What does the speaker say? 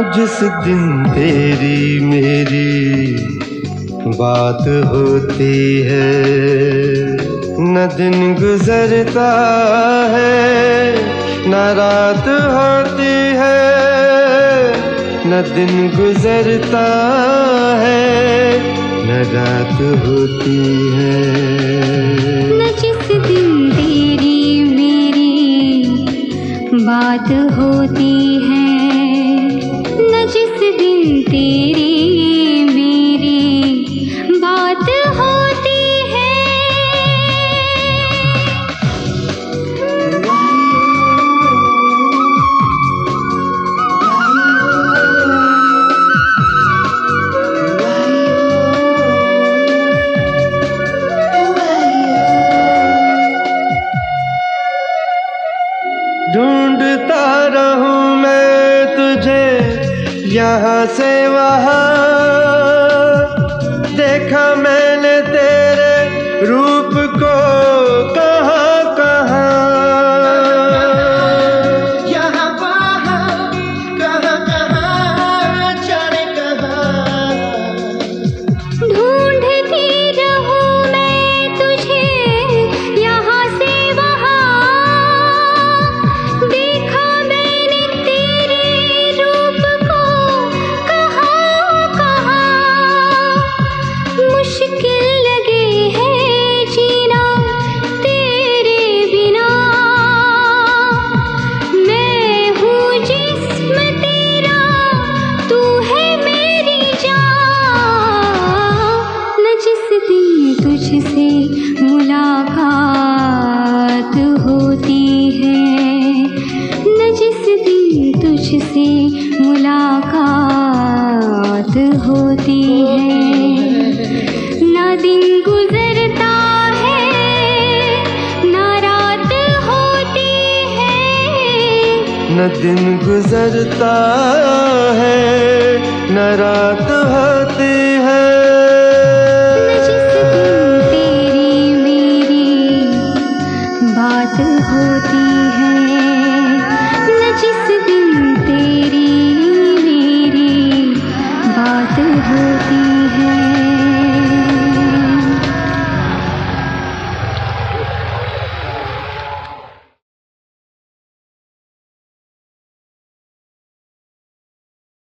जिस दिन तेरी मेरी बात होती है, न दिन गुजरता है न रात होती है, न दिन गुजरता है न रात होती है। न जिस दिन तेरी मेरी बात होती है, न जिस दिन तेरी मेरी बात होती है। ढूंढता रहूं मैं तुझे यहाँ से वहाँ, देखा मैंने तेरे रूप को कहाँ कहाँ, यहाँ वहाँ कहाँ कहाँ जाने कहाँ। ढूंढती रहूं मैं तुझे यहाँ से वहाँ, देखा मैंने तेरे रूप को कहाँ कहाँ। मुश्किल लगे है जीना तेरे बिना, मैं हूँ जिस्म तेरा, तू है मेरी जान। न जिस दिन तुझसे मुलाकात होती है, न जिस दिन तुझसे मुलाकात होती है, न दिन गुजरता है न रात होती है। न दिन गुजरता है न रात होती है।